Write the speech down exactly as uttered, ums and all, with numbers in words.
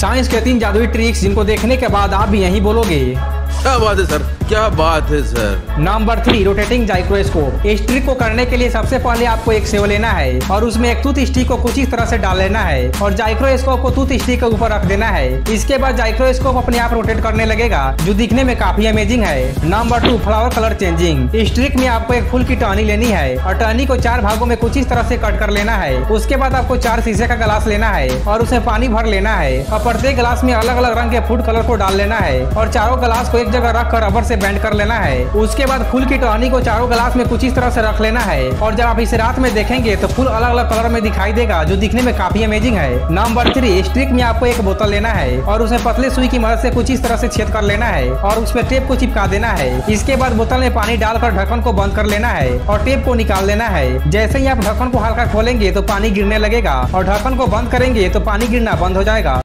Science के तीन जादुई ट्रिक्स जिनको देखने के बाद आप भी यही बोलोगे क्या बात है सर, क्या बात है sir. Number three, rotating gyroscope. इस ट्रिक को करने के लिए सबसे पहले आपको एक सेव लेना है और उसमें एक टूथ स्टिक को कुछ इस तरह से डाल लेना है और जाइक्रोस्कोप को टूथ स्टिक के ऊपर रख देना है। इसके बाद जाइक्रोस्कोप अपने आप रोटेट करने लगेगा, जो दिखने में काफी अमेजिंग है। Number two, flower colour changing. इस ट्रिक में आपको एक फूल की टहनी लेनी है और टहनी को चार भागों में कुछ इस तरह से कट कर लेना है। उसके बाद आपको चार शीशे का गिलास लेना है और उसमें पानी भर लेना है और प्रत्येक गिलास में अलग अलग रंग के फूड कलर को डाल लेना है और चारों गिलास को एक जगह रख कर रबर से बैंड कर लेना है। उसके बाद फूल की टहनी को चारों गिलास में कुछ इस तरह से रख लेना है और जब आप इसे रात में देखेंगे तो फूल अलग अलग कलर में दिखाई देगा, जो दिखने में काफी अमेजिंग है। नंबर थ्री, इस ट्रिक में आपको एक बोतल लेना है और उसमें पतले सुई की मदद से कुछ इस तरह से छेद कर लेना है और उसमें टेप को चिपका देना है। इसके बाद बोतल में पानी डालकर ढक्कन को बंद कर लेना है और टेप को निकाल लेना है। जैसे ही आप ढक्कन को हल्का खोलेंगे तो पानी गिरने लगेगा और ढक्कन को बंद करेंगे तो पानी गिरना बंद हो जाएगा।